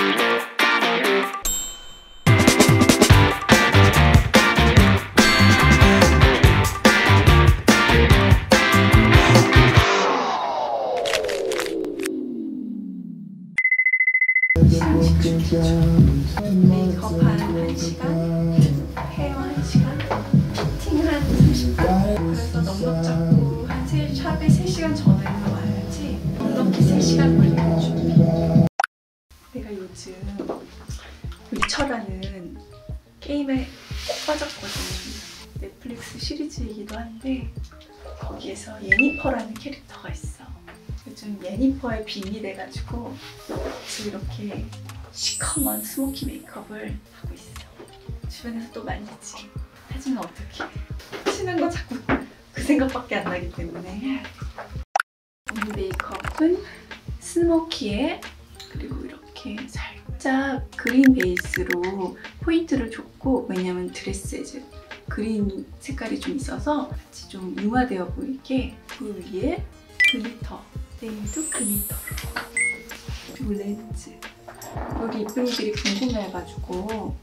메이크업한 1시간, 헤어 1시간, 피팅 한 30분. 그래서 넉넉 잡고 한 샵에 3시간 전에 와야지 넉넉히 3시간 걸리겠죠. 내가 요즘 위쳐라는 게임에 꼭 빠졌거든. 넷플릭스 시리즈이기도 한데 거기에서 예니퍼라는 캐릭터가 있어. 요즘 예니퍼에 빙이 돼가지고 지금 이렇게 시커먼 스모키 메이크업을 하고 있어. 주변에서 또 말리지. 하지만 어떡해. 치는 거 자꾸 그 생각밖에 안 나기 때문에. 오늘 메이크업은 스모키에 그리고 이렇게 살짝 그린 베이스로 포인트를 줬고, 왜냐면 드레스에 이제 그린 색깔이 좀 있어서 같이 좀 융화되어 보이게 그 위에 글리터, 네일도 글리터로, 그리고 렌즈. 여기 이쁜이들이 궁금해가지고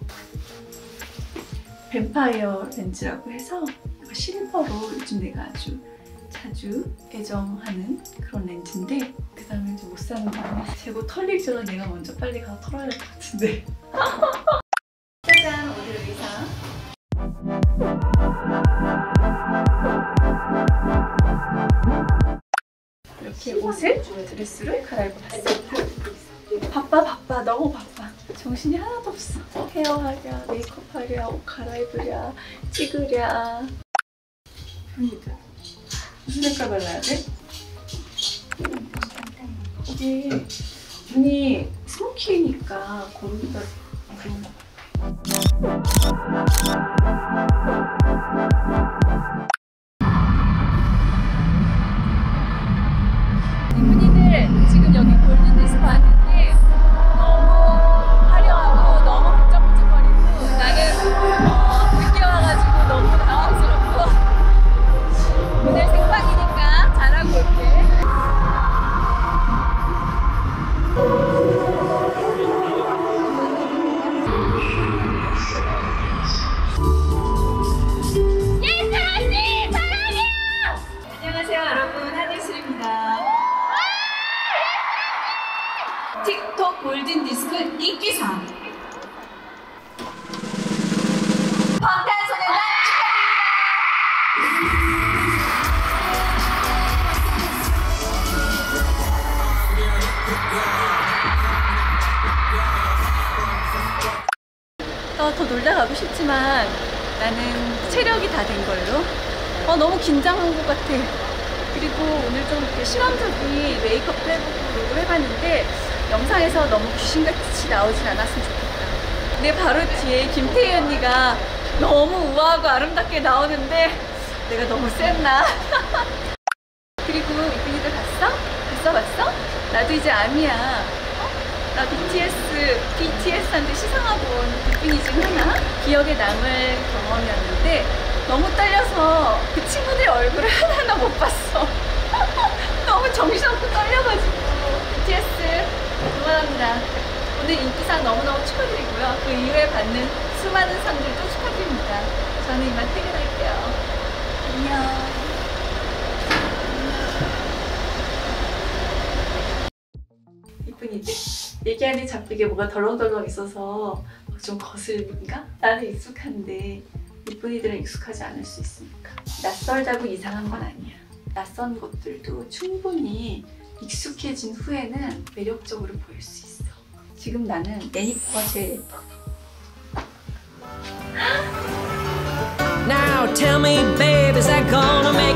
뱀파이어 렌즈라고 해서 실버로 요즘 내가 아주 자주 애정하는 그런 렌즈인데, 그 다음에 이제 못 사는 바람에 재고 털리기 전에 내가 먼저 빨리 가서 털어야 될 것 같은데. 짜잔! 오늘 의상. 이렇게 옷을 드레스를 갈아입고 봤습니다. 바빠 너무 바빠. 정신이 하나도 없어. 헤어하랴, 메이크업하랴, 옷 갈아입으랴, 찍으랴. 이쁜이들 무슨 색깔 발라야 돼? 이게 눈이 스모키니까 고르기가 그런 거 같아. 이쁜이들 지금 여기 골든디스코 왔는데 너무 화려하고 너무 북적북적거리고, 나는 늦게 와가지고 너무 당황스럽고 오늘 생방이니까 잘하고 올게. 안녕하세요 여러분, 한예슬입니다. 틱톡 골든디스크 인기상 방탄소년단 축하드립니다. 더 놀다 가고 싶지만 나는 체력이 다 된 걸로. 너무 긴장한 것 같아. 그리고 오늘 좀 이렇게 실험적인 메이크업도 해보고 룩을 해봤는데 영상에서 너무 귀신같이 나오진 않았으면 좋겠다. 내 바로 뒤에 김태희 언니가 너무 우아하고 아름답게 나오는데 내가 너무 셌나? 그리고 이쁜이들 봤어? 나도 이제 아미야. 나 BTS한테 시상하고 온 이쁜이 중 하나? 기억에 남을 경험이었는데 너무 떨려서 그 친구들 얼굴을 하나하나 못 봤어. 너무 정신없고 떨려가지고. BTS 그만합니다. 오늘 인기상 너무너무 축하드리고요. 그 이후에 받는 수많은 상들도 축하드립니다. 저는 이만 퇴근할게요. 안녕. 이쁜이들, 얘기 안에 잡히게 뭐가 덜렁덜렁 있어서 좀 거슬린가? 나는 익숙한데 이쁜이들은 익숙하지 않을 수 있으니까. 낯설다고 이상한 건 아니야. 낯선 것들도 충분히 익숙해진 후에는 매력적으로 보일 수 있어. 지금 나는 예니퍼가 제일 예뻐. Now tell me babe, is that gonna make